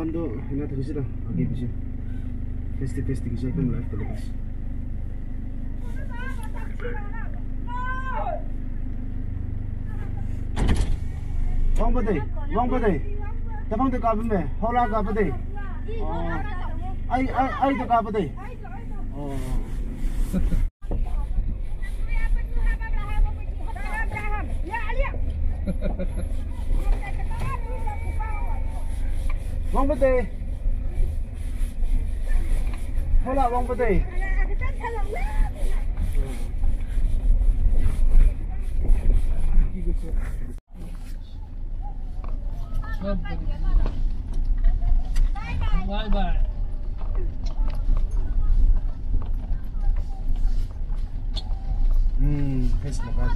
Ando, hinata kisira, agi bisi. Festi kisah itu mulai terlepas. Wang badai. Tapang tu kapan me? Hola kapan deh? Ai tu kapan deh? Oh. Wang badai. Hola wang badai. Bye bye. Pes lepas.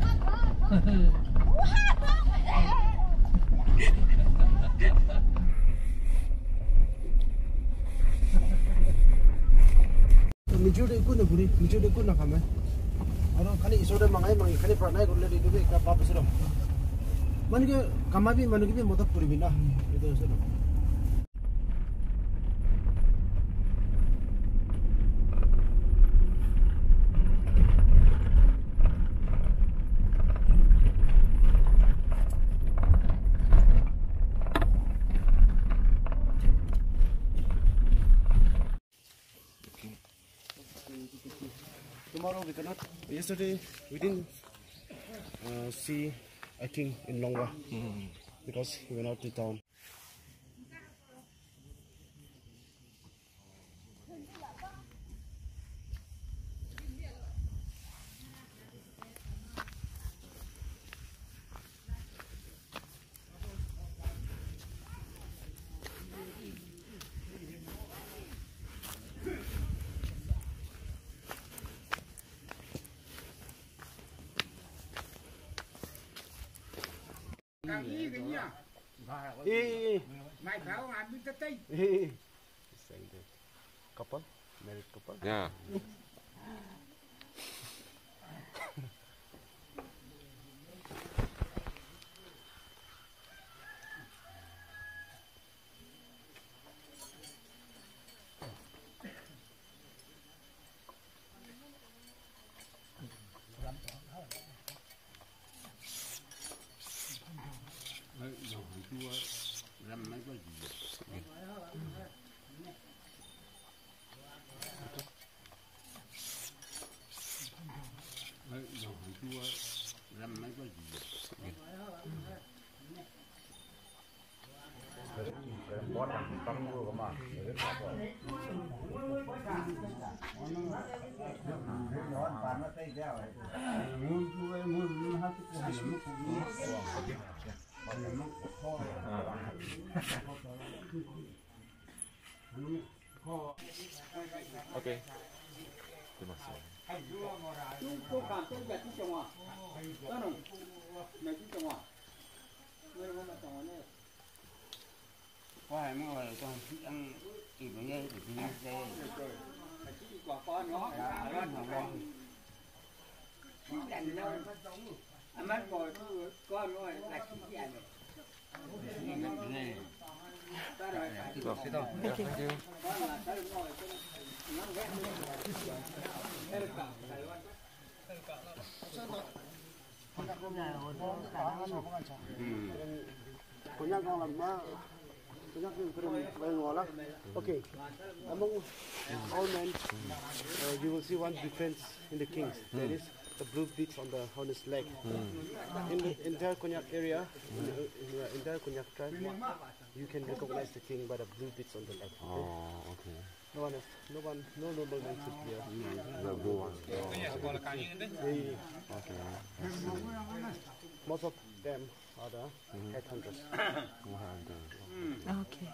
Mijud ikut na buri, mijud ikut na kami. Orang kali isoda mangai kali pernah gula di dulu ikat apa sudah. Mana ke kami bi motor puri bina itu sudah. Tomorrow we cannot. Yesterday we didn't see, I think, in Longwa because we went out to town. Couple, married couple. Yeah. Okay. Terima kasih. Okay, among all men, you will see one difference in the kings. That is the blue beads on his leg. In the entire Konyak area, in the entire Konyak tribe, you can recognize the king by the blue beads on the leg. Okay? Oh, okay. No normal man should be here. The blue one. Okay. Most of them are the headhunters. Okay.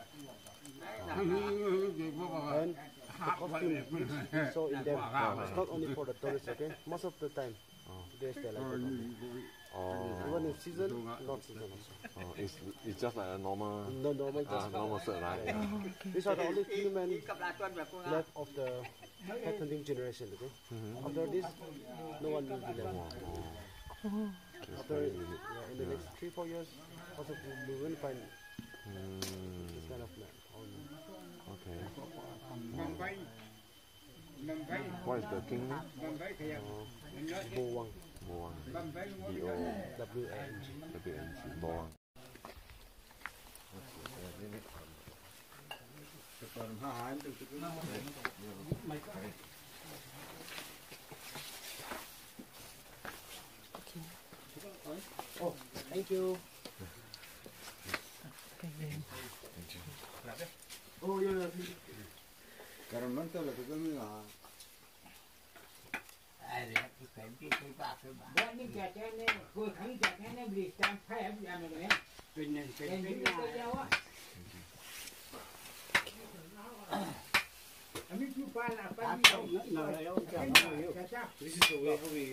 And the costume you saw in them, it's not only for the tourists, okay? Most of the time, they stay like that. Even in season, not season also. It's just like a normal. No, normal shirt, right? Okay. These are the only few men left of the headhunting generation, okay? After this, no one will be left. After in the next 3-4 years, also we will find This kind of land. Okay. What is the king name? Bowang. Boang. B-O-W-A-N-G. W-N-G. Boang. Oh, thank you. Oh, yeah. Karena mantul lah tu kami lah. This is the way how we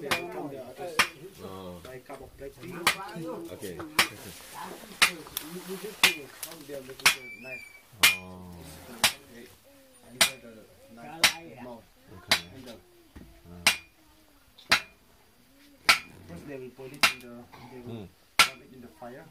like cup of black tea. Okay. You just see how they are making the knife. Oh. And the knife mouth. Okay. And first they will put it in the put it in the fire.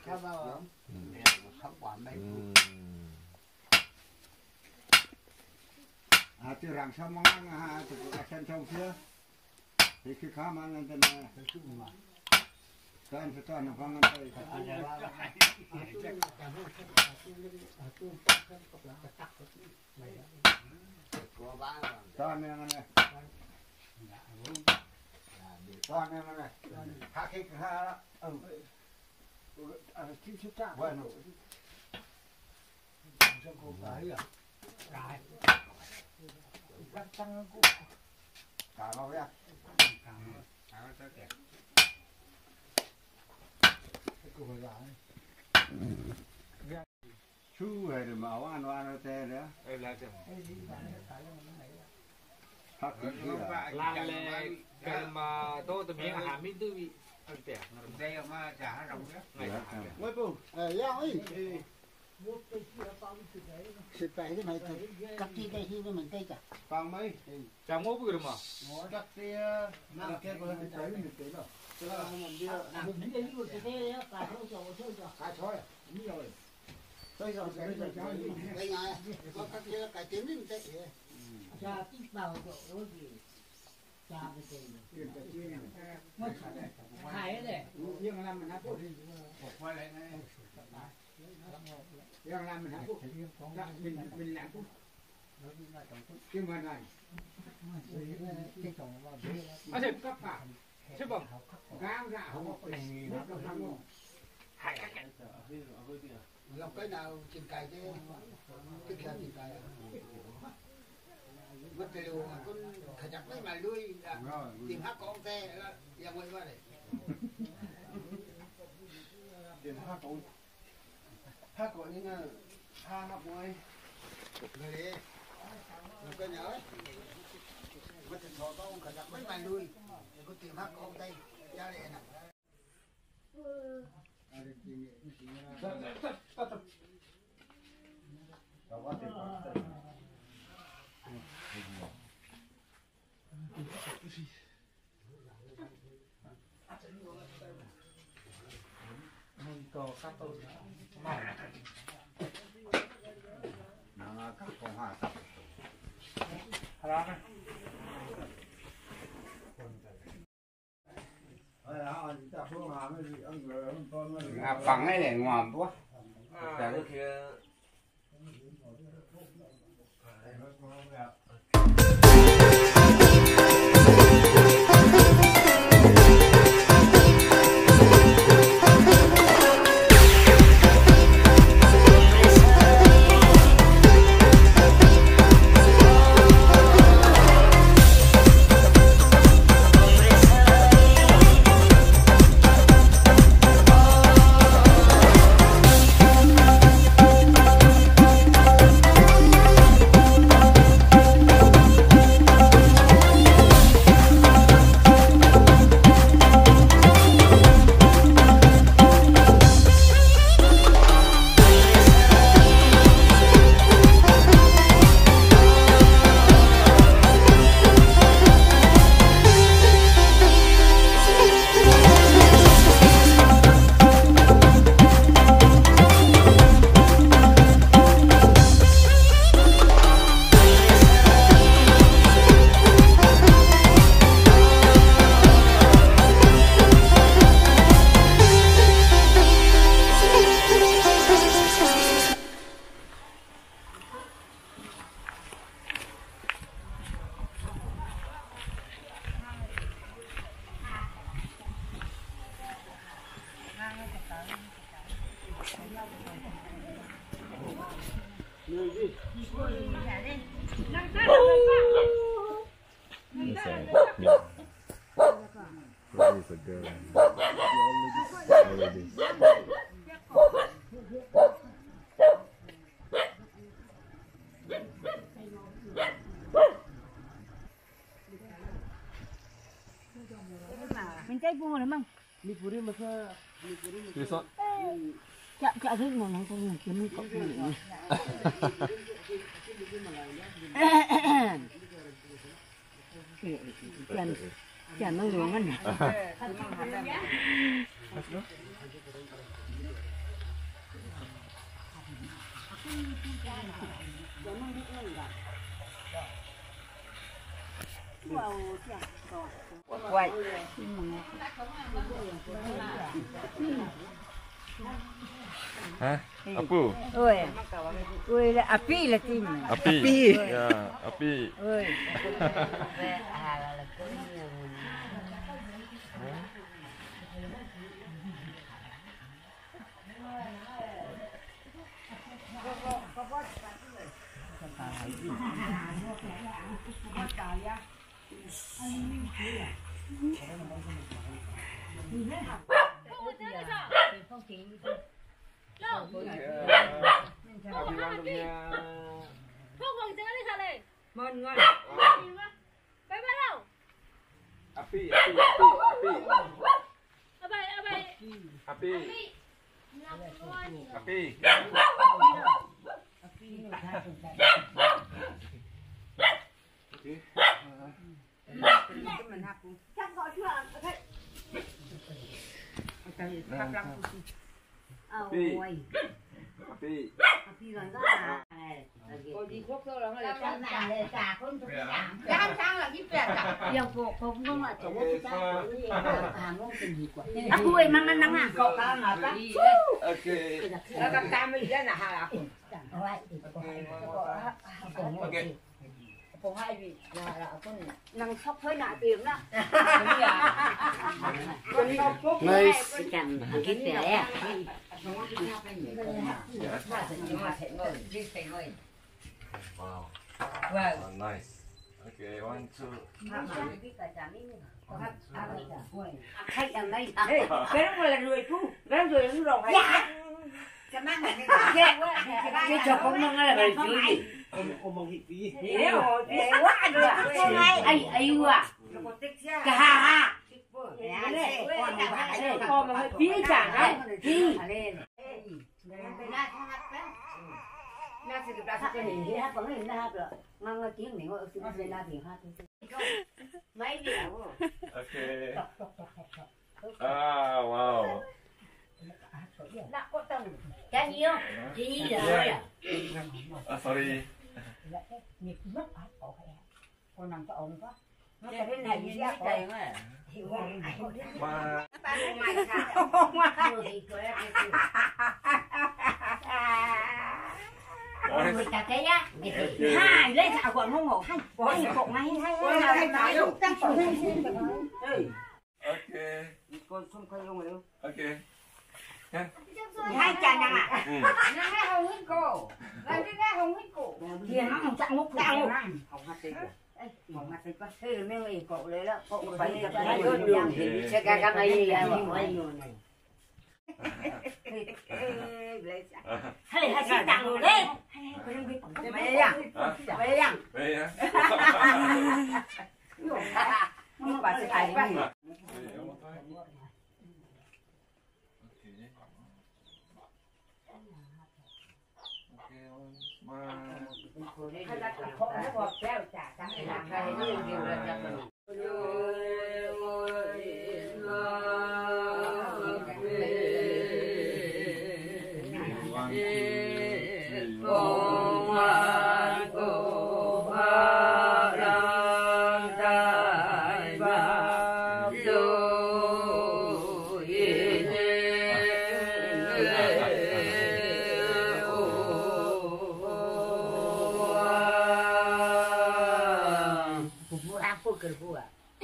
Hati rangsa mangang hati akan congsia. Iki kaman nanti na. Kan setan pangan tu. Tan yang mana? Tan yang mana? Hakik hara. Bueno. Cả bao ya. Chú hay là màu ăn nó tè đấy. Là cái mà tôi tụi mình làm mình tự bị tẻ. Đây mà chả rộng đấy. Mấy bông. Leo ấy. Sự phải cái này thì cắt chi đây khi mình cây cả. Bằng mấy? Chẳng ngố bự được mà. Cắt tia. Nào kia có thể thấy mình thấy đâu. Mình đây một cái thế đó, cả thôi cho. Cái thôi. Đúng rồi. Bây giờ sẽ bây giờ Đây này, có cắt tia cái tiếng mình tệ. Cha tiếp vào chỗ gì? Cha cái gì? Hai đấy. Nhưng làm mình hấp quay lại này. Yang làm mình hấp mình làm nhưng mà này À thế thế bằng gáo dạ không có Làm cái nào trên cài chứ? Cái kia trên cài. Mất cái đồ mà con khởi chặt mấy mà lui tìm hát con xe là giờ quay qua đây. Điểm hát có những ha học ngoài. Người đi. Làm cái nhỏ ấy. Mất cái thọ con khởi chặt mấy mà lui. Con tìm hát con tay ra đây nè. bằng cái này ngon quá. Tại lúc kia Yes, yeah. Where is the girl? Already. Mình chạy buông rồi mang. This one? Chạ chạ thích một này con kiếm một cốc nữa. Chả nó luống ăn. Quay. Hah? Apa? Oi là api là tim. Api. Ya, api. Oi. Ngon ngon. Api. Aku emang nang aku kan apa? Okay. Kalau kami dia nak hal aku. Okay. Cô hai vị là con năng sóc hơi nạ tiền đó. Nice. Chẳng kiếm tiền à? Wow. Wow. Oh, nice. Okay, 1, 2. Khách ở đây. Cái đó là người phu, cái đó người nó rồng hay. Cái chồng con mong là người gì? Ai à? Cả ha. Con mà hơi phía chẳng đấy. Đi. Nó sẽ được ra cái hình thế hát có hình ra hát rồi. Ngang cái tiếng này ngồi ở trên là thì hát. Mấy điều. Okay. Ah, wow. Đã có tầng. Cái nhiêu? Gì rồi à? Sorry. Con nằm cho ông quá. Nó cái này như thế này mà. Ma. Người ta thấy á, hai lấy xạo còn không ngủ hay, có gì cậu ngay hay nói lúc tăng phở. Okay. Con không coi không đâu. Okay. Hai chàng đang à? Nó nghe hồng hít cổ. Nó nghe hồng hít cổ. Thì nó không chặn múc tao. Không hát tê. Không hát tê quá. Thế là mấy người cậu lấy đó, cậu phải đi cái đường thì sẽ cái này là nhiều này. Hay hay xin tặng rồi đấy. Mày à? Mày à? Đây á. Không phải phải vậy. Hay là có nó bọt treo trả cái này làm cái này nhiều là chắc rồi.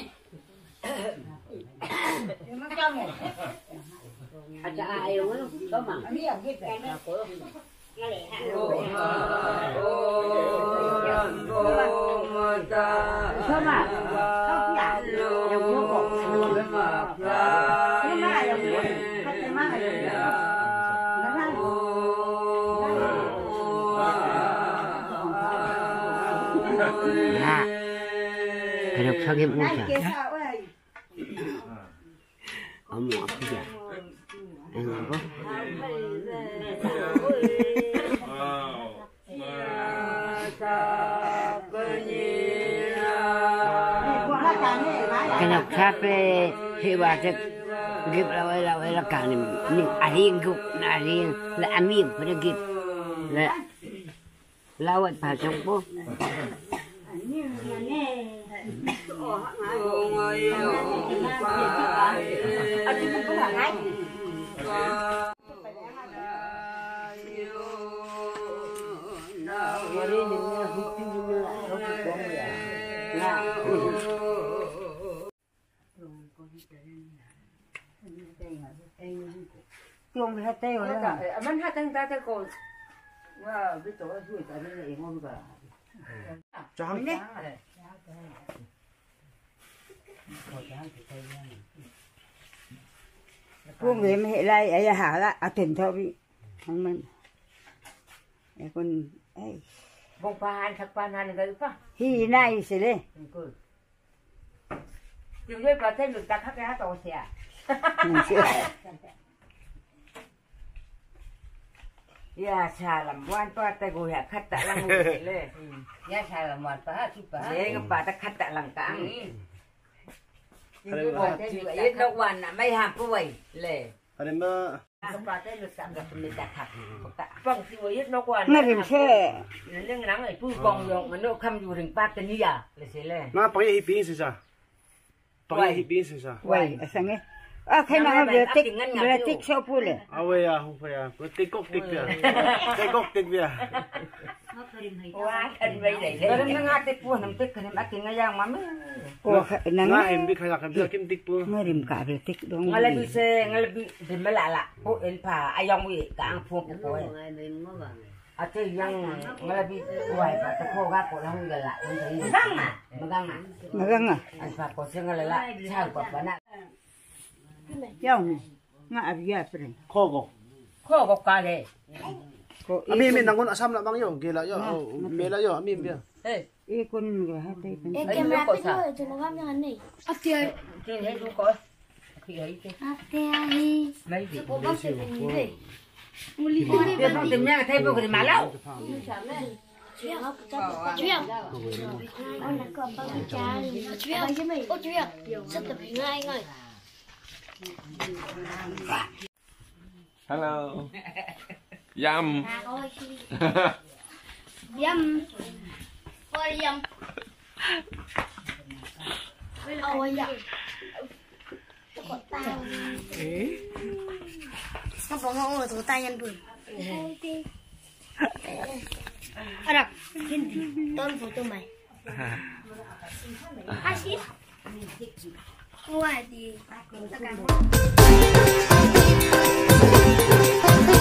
Cho có mà biết là biết cái nó của nó lẻ hạ không mà không giả đồng vô cổ nhưng mà đồng vô không thể mang được Cái độc sao game ngon chả? Ông ngọt cái gì? Anh ngọt không? Cái độc sao về thì bà sẽ kịp là cả niệm riêng gục là riêng là ăn miếng phải được kịp là lao ở phải trong bố. Chuông hết tê rồi đó. Mình hết tăng ta cô. Wow, cái chỗ ruồi tại đây là ngon cả. Trắng đấy. Chuông về mà hệ lại ấy hả là à tiền thôi bị. Không mình. Cái con ấy. Bông pan thắc pan han cái phải. Hi này sẽ lên. Chúng tôi có thêm được ta khắc ra tổ xe. Ya salam wan pa ta go ya khatta lang le. Ya salam wan pa tu pa. Le ga pa ta khatta lang kang. Ko te ju ye no wan na mai ha pu wai le. Ada mah. Ga pa te lu ta ga pu ta khat. Ta pang ti wo ye no wan. Na rim se. Leng nang ai pu kong yong ma no kham ju ring pa ta ni ya le se le. Ma pakai hipin sisa. Pakai hipin sisa. Wai asange. À khi nào về tích sau phu lên. À vậy à, không phải à, có tích cốc tích bia, tích cốc tích bia. Quá thân vậy đấy. Rồi nó ngắt tích phu nằm tích cái này bắt cái ngay giang mà mới. Nga em biết khai làm bia kim tích phu. Ngay điểm cả về tích đó. Ngay là bị xe, ngay là bị điểm mới lạ. Phu em phà ai dòng vậy cả ăn phu của ấy. À chơi giang ngay là bị quậy và ta khô gác của nó không lạ, không thấy. Mà găng à? Anh phà của xe ngay là lạ, sao quả bán ạ. Chồng ngã bây giờ phải Khô bọc cả đấy. Ami đang còn asam lại bao nhiêu, kia lại yo, mẹ lại yo, ami bia. Ê con người hai tay con. Em làm cái thôi cho nó găm như thế này. Chơi thấy chú coi. Thì ấy chứ. Hi. Mấy gì? Cô bác sẽ phải nhìn thấy. Tiền không tìm nha, thấy bao cái má lâu. Chuyện. Ông đã cầm bao cái cha liền. Chuyện. Rất tập hình ngay anh ơi. Hello. Yum. Yum. Ôi yum. Ôi yum. Nó có ngọn ở thủ tay nhân bưởi. À đọc. Tôn phụ tụi mày. À xí. Ngoài thì tất cả